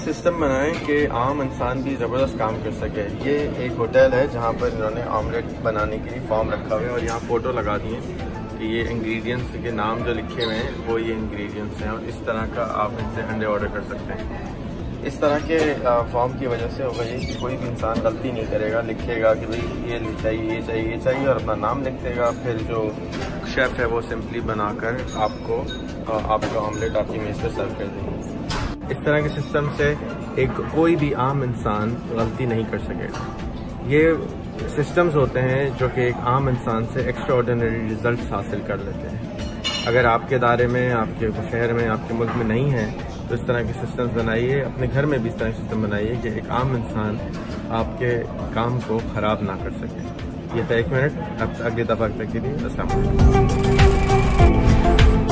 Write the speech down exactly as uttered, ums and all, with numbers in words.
System बनाएं कि आम इंसान भी ज़बरदस्त काम कर सके। ये एक होटल है जहाँ पर इन्होंने ऑमलेट बनाने के लिए फॉर्म रखा हुआ है और यहाँ फ़ोटो लगा दिए कि ये इंग्रेडिएंट्स के नाम जो लिखे हुए हैं वो ये इंग्रेडिएंट्स हैं और इस तरह का आप इनसे अंडे ऑर्डर कर सकते हैं। इस तरह के फॉर्म की वजह से होगा ये कि कोई भी इंसान गलती नहीं करेगा, लिखेगा कि भाई ये चाहिए ये चाहिए ये चाहिए और अपना नाम लिख देगा। फिर जो शेफ़ है वो सिंपली बनाकर आपको आपका ऑमलेट आपकी मेज़ पर सर्व कर देंगे। इस तरह के सिस्टम से एक कोई भी आम इंसान गलती नहीं कर सकेगा। ये सिस्टम्स होते हैं जो कि एक आम इंसान से एक्स्ट्रा ऑर्डिनरी रिजल्ट हासिल कर लेते हैं। अगर आपके इदारे में, आपके शहर में, आपके मुल्क में नहीं है तो इस तरह के सिस्टम्स बनाइए, अपने घर में भी इस तरह के सिस्टम बनाइए कि एक आम इंसान आपके काम को ख़राब ना कर सके। ये था एक मिनट, अब अगली दफ़ा तक के लिए अस्सलाम वालेकुम।